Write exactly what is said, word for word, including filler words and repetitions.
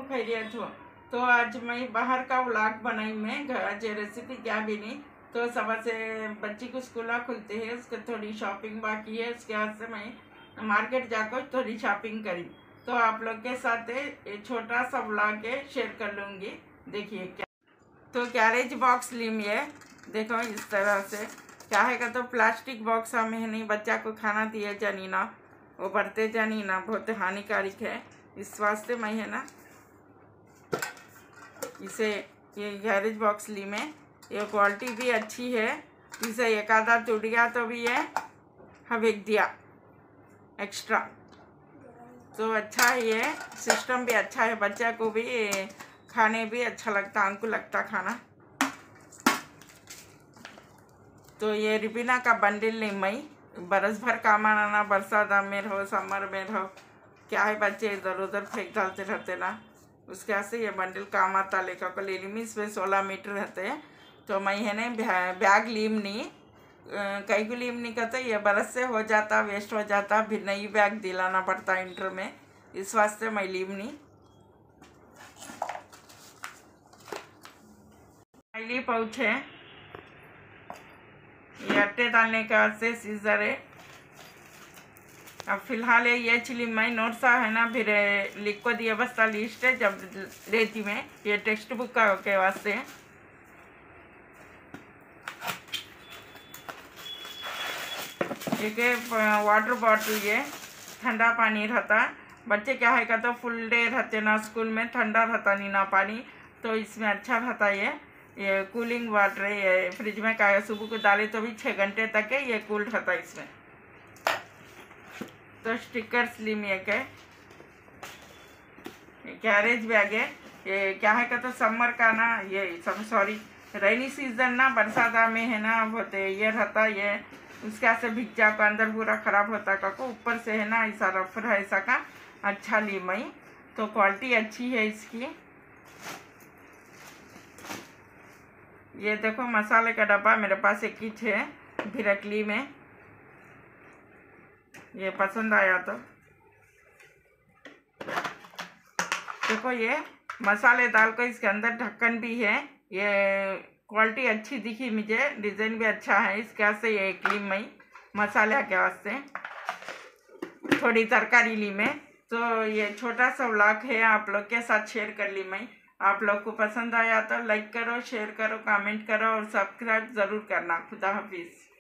खैरियत हो। तो आज मैं बाहर का व्लॉग बनाई मैं आज रेसिपी क्या भी नहीं। तो सुबह से बच्ची को स्कूल खुलते हैं, उसके थोड़ी शॉपिंग बाकी है, उसके बाद से मैं मार्केट जाकर थोड़ी शॉपिंग करी। तो आप लोग के साथ ये छोटा सा व्लॉग है शेयर कर लूँगी। देखिए क्या तो कैरेज बॉक्स ली है, देखो इस तरह से क्या है का तो प्लास्टिक बॉक्स में नहीं, बच्चा को खाना दिए जानी ना, वो बढ़ते जानी ना बहुत हानिकारक है। इस वास्ते मैं है ना इसे ये गैरेज बॉक्स ली में, ये क्वालिटी भी अच्छी है। इसे एक आधा टूट गया तो भी ये हवेक दिया एक्स्ट्रा, तो अच्छा है। ये सिस्टम भी अच्छा है, बच्चा को भी खाने भी अच्छा लगता, हमको लगता खाना। तो ये रिबिना का बंडल नहीं, मैं बरस भर काम आना, बरसात में रहो समर में रहो, क्या है बच्चे इधर उधर फेंक डालते रहते ना, उसके से ये बंडल काम आता। लेकर को ले ली इसमें सोलह मीटर रहते हैं। तो मैं है ना बैग लीम नहीं, कई को लीम नहीं करते, ये बरस से हो जाता, वेस्ट हो जाता, फिर नई बैग दिलाना पड़ता इंटर में, इस वास्ते मैं लीम नहीं। पहली पाउच है, ये अट्टे डालने का से सीजर है। अब फिलहाल ये चिली मैं नोट सा है ना, फिर लिख को दिया बस्ता लिस्ट है जब लेती मैं, ये टेक्स्ट बुक का के वास्ते। एक वाटर बॉटल, ये ठंडा पानी रहता, बच्चे क्या है का तो फुल डे रहते ना स्कूल में, ठंडा रहता नहीं ना पानी, तो इसमें अच्छा रहता ये ये कूलिंग वाटर है। ये फ्रिज में का सुबह को डाले तो भी छः घंटे तक है ये कूल रहता इसमें। तो स्टिकर्स ली में एक है, ये कैरेज बैग है, ये क्या है का तो समर का ना, ये सब सॉरी रेनी सीजन ना, बरसात में है ना बहुत ये रहता, ये उसके से भिज्जा का अंदर पूरा खराब होता का को, ऊपर से है ना ऐसा रफ है ऐसा का, अच्छा ली मई। तो क्वालिटी अच्छी है इसकी। ये देखो मसाले का डब्बा मेरे पास एक किच है भिरकली में, ये पसंद आया तो देखो ये मसाले डाल को इसके अंदर ढक्कन भी है, ये क्वालिटी अच्छी दिखी मुझे, डिज़ाइन भी अच्छा है इसके से। ये क्रीम में मसाले के वास्ते थोड़ी तरकारी ली में। तो ये छोटा सा व्लॉग है आप लोग के साथ शेयर कर ली मैं। आप लोग को पसंद आया तो लाइक करो, शेयर करो, कमेंट करो और सब्सक्राइब ज़रूर करना। खुदा हाफिज़।